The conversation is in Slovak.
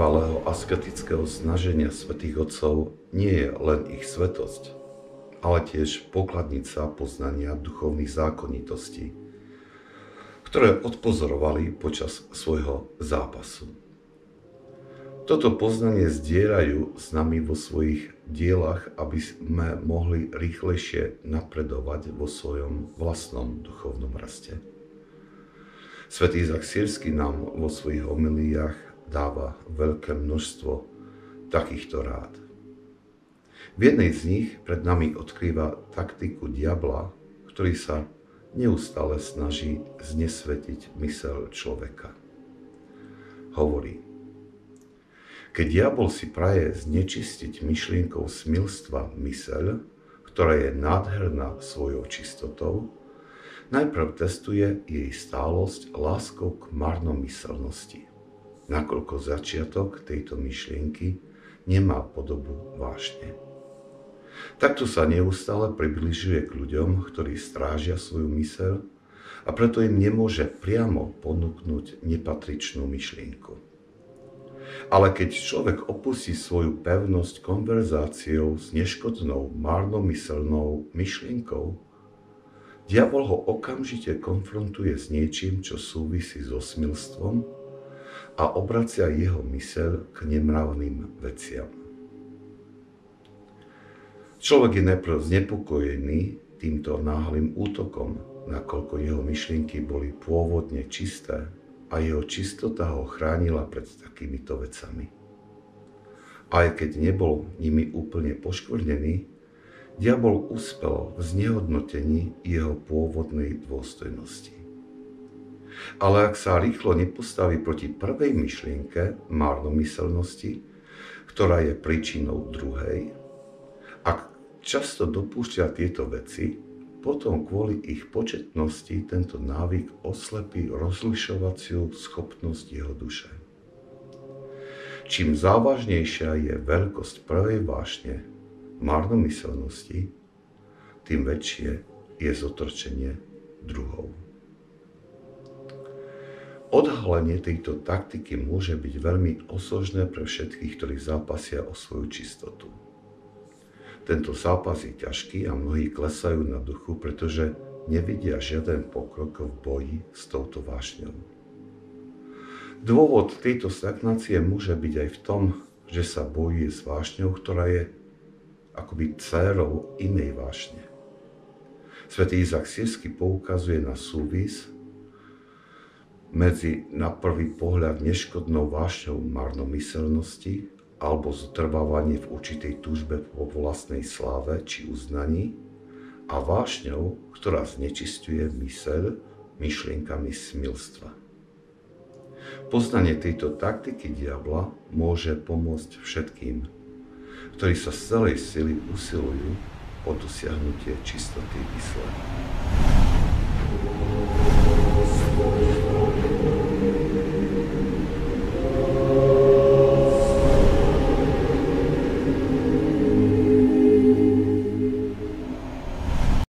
vytrvalého asketického snaženia svätých otcov nie je len ich svätosť, ale tiež pokladnica poznania duchovných zákonitostí, ktoré odpozorovali počas svojho zápasu. Toto poznanie zdierajú s nami vo svojich dielach, aby sme mohli rýchlejšie napredovať vo svojom vlastnom duchovnom raste. Svätý Izák Sýrsky nám vo svojich homiliách dáva veľké množstvo takýchto rád. V jednej z nich pred nami odkrýva taktiku diabla, ktorý sa neustále snaží znesvetiť myseľ človeka. Hovorí: keď diabol si praje znečistiť myšlienkou smilstva myseľ, ktorá je nádherná svojou čistotou, najprv testuje jej stálosť láskou k marnomyselnosti, nakoľko začiatok tejto myšlienky nemá podobu vášne. Takto sa neustále približuje k ľuďom, ktorí strážia svoju myseľ, a preto im nemôže priamo ponúknuť nepatričnú myšlienku. Ale keď človek opustí svoju pevnosť konverzáciou s neškodnou, marnomyselnou myšlienkou, diabol ho okamžite konfrontuje s niečím, čo súvisí so smilstvom, a obracia jeho myseľ k nemravným veciam. Človek je najprv znepokojený týmto náhlym útokom, nakoľko jeho myšlienky boli pôvodne čisté a jeho čistota ho chránila pred takýmito vecami. Aj keď nebol nimi úplne poškvrnený, diabol uspel v znehodnotení jeho pôvodnej dôstojnosti. Ale ak sa rýchlo nepostaví proti prvej myšlienke marnomyselnosti, ktorá je príčinou druhej, ak často dopúšťa tieto veci, potom kvôli ich početnosti tento návyk oslepí rozlišovaciu schopnosť jeho duše. Čím závažnejšia je veľkosť prvej vášne marnomyselnosti, tým väčšie je zotročenie druhou. Odhalenie tejto taktiky môže byť veľmi osožné pre všetkých, ktorí zápasia o svoju čistotu. Tento zápas je ťažký a mnohí klesajú na duchu, pretože nevidia žiaden pokrok v boji s touto vášňou. Dôvod tejto stagnácie môže byť aj v tom, že sa bojuje s vášňou, ktorá je akoby dcérou inej vášne. Svätý Izák Sýrsky poukazuje na súvis medzi na prvý pohľad neškodnou vášňou marnomyselnosti alebo zotrvávanie v určitej túžbe po vlastnej sláve či uznaní a vášňou, ktorá znečisťuje myseľ myšlienkami smilstva. Poznanie tejto taktiky diabla môže pomôcť všetkým, ktorí sa z celej sily usilujú o dosiahnutie čistoty mysle.